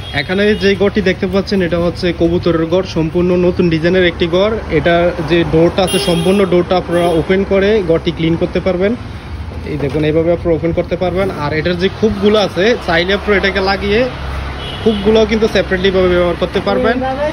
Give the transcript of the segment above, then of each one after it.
এখানে যে ঘরটি দেখতে পাচ্ছেন এটা হচ্ছে কবুতরের ঘর, সম্পূর্ণ নতুন ডিজাইনের একটি ঘর। এটা যে ডোরটা আছে সম্পূর্ণ ডোরটা আপনারা ওপেন করে ঘরটি ক্লিন করতে পারবেন। এই দেখুন এইভাবে আপনারা ওপেন করতে পারবেন। আর এটার যে খুবগুলো আছে চাইলে আপনারা এটাকে লাগিয়ে খুবগুলো কিন্তু সেপারেটলি ভাবে ব্যবহার করতে পারবেন।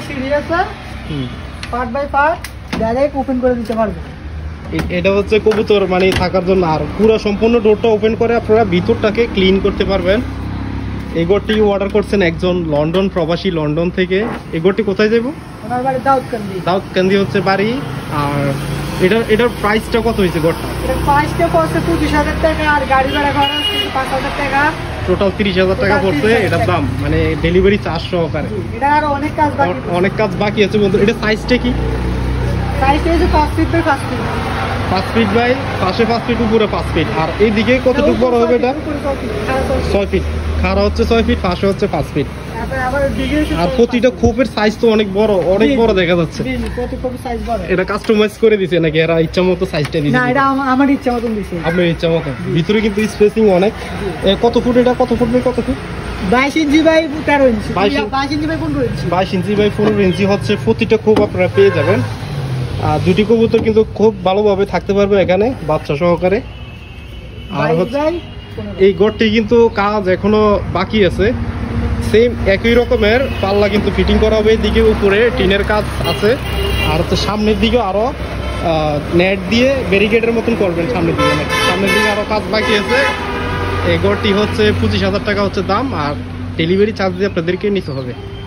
Part by part direct open করে দিতে পারবেন। এটা হচ্ছে কবুতর মানে থাকার জন্য। আর পুরো সম্পূর্ণ ডোরটা ওপেন করে আপনারা ভিতরটাকে ক্লিন করতে পারবেন। এই ঘরটি অর্ডার করছেন একজন লন্ডন প্রবাসী, লন্ডন থেকে। এই ঘরটি কোথায় যাবো? ওনার বাড়ি দাউদকান্দি। দাউদকান্দি হচ্ছে বাড়ি। আর এটার প্রাইসটা কত হয়েছে ঘরটা? এটার প্রাইসটা পড়ছে 25,000 টাকা, আর গাড়ি ভাড়া খরচ 5,000 টাকা, টোটাল 30,000 টাকা পড়ছে এটার দাম, মানে ডেলিভারি চার্জ সহকারে। এটা আর অনেক কাজ বাকি আছে বন্ধু। এটা সাইজটা কি? সাইজটা হচ্ছে 5 feet by 5 feet. 5 feet by পাশে 5 ফিট, উপরে 5 ফিট। আর এইদিকে কতটুকু বড় হবে এটা? 6 ফিট। খাড়া হচ্ছে 6 ফিট, পাশে হচ্ছে 5 ফিট। আর প্রতিটা খোপের সাইজ তো অনেক বড় দেখা যাচ্ছে। এটা কাস্টমাইজ করে দিছে নাকি এরা ইচ্ছা মতো সাইজটা দিছে? না, এটা আমার ইচ্ছা মতন দিছে। আপনার ইচ্ছা মতো। ভিতরে কিন্তু স্পেসিং অনেক। কত ফুট এটা? কত ফুট বাই কত foot? 22 inch by 13 inch. 22 inch by 15 inch. 22 inch by 15 inch হচ্ছে প্রতিটা খোপ আপনারা পেয়ে যাবেন। আর দুটি কবুতর কিন্তু খুব ভালোভাবে থাকতে পারবে এখানে বাচ্চা সহকারে। আর হচ্ছে এই ঘরটি কিন্তু কাজ এখনো বাকি আছে। সেম একই রকমের পাল্লা কিন্তু ফিটিং করা হবে। এদিকে উপরে টিনের কাজ আছে। আর হচ্ছে সামনের দিকে আরো নেট দিয়ে ব্যারিকেডের মতন করবেন। সামনের দিকে আরো কাজ বাকি আছে। এই ঘরটি হচ্ছে 25,000 টাকা হচ্ছে দাম। আর ডেলিভারি চার্জ দিয়ে আপনাদেরকে নিতে হবে।